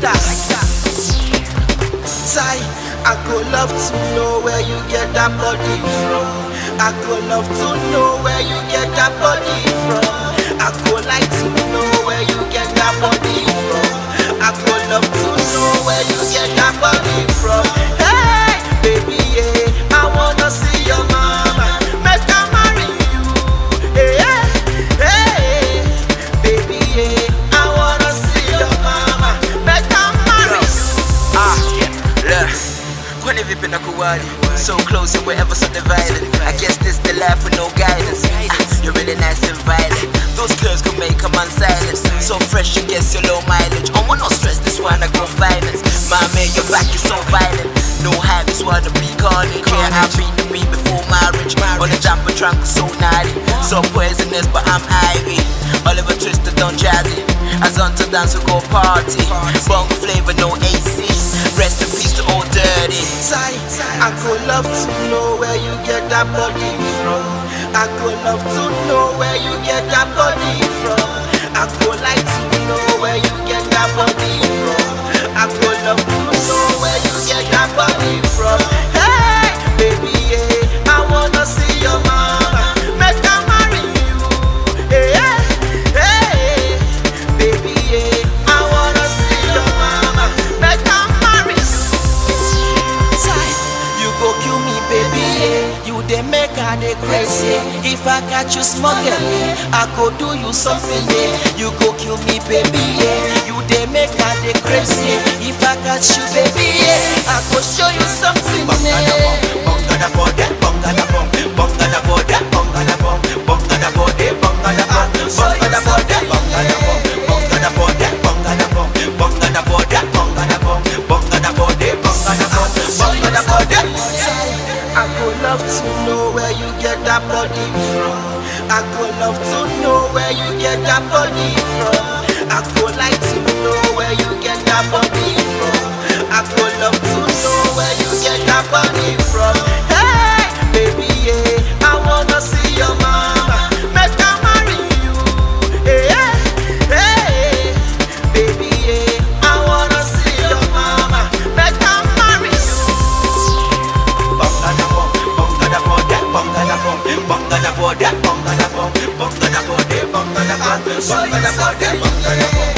that. Sai, I could love to know where you get that body from. I could love to know where you get that body from. I could like to know where you get that body from. I could love to know where you get that body from. Hey, baby, yeah, I wanna see your mama. Make her marry you. Hey, hey, baby, yeah, I wanna see your mama. Make her marry you. Look, when have you been a kuwali? So close and wherever so divided. I guess this the life with no guidance. You're really nice and violent. Those curves could make a man silent. So fresh, you guess your low mileage. Oh, no stress, this one I go finance. Mommy, your back is so violent. No high, this one to be calling. Yeah, I beat the beat before marriage. On the jumper trunk so naughty. So poisonous, but I'm ivy. Oliver Twisted, don't jazzy. As on to dance, we go party. Bongo flavor, no AC. Rest in peace to old dirty. Sai, I could love to know where you get that body from. I could love to know where you get that body from. I could like to know where you get that body from. I could love to know where you get that body from. Hey, baby, yeah, I wanna see your mama. Make her marry you. Hey, hey, baby, yeah, I wanna see your mama. Make her marry you. Sai, you go kill me, baby, yeah. You dey make her dey crazy. If I catch you smuggling, I go do you something, yeah. You go kill me, baby, yeah. You dey make her dey crazy. If I catch you, baby, yeah, I go show you something, yeah. Bonga da bode, bonga da bom, bonga da bode, bonga da bom, bonga da bode, bonga da bom, bonga da bode, bonga da bom, bonga da bode, bonga da bom, bonga da bode, bonga da bom, bonga da bode, bonga da bom, bonga da bode. I could love to know where you get that body from. I could love to know where you get that body from. I could like to know where you get that body from. I could love to know where you get that body from. Hey, baby, yeah, I wanna see your mama. Make her marry you. Hey, hey, baby, yeah, I wanna see your mama. Make her marry you. Bonga da bom, bonga da bode, bonga da bom, bonga da bode, bonga da bom, bonga da bode, bonga da bom, bonga da bode, bonga da bom.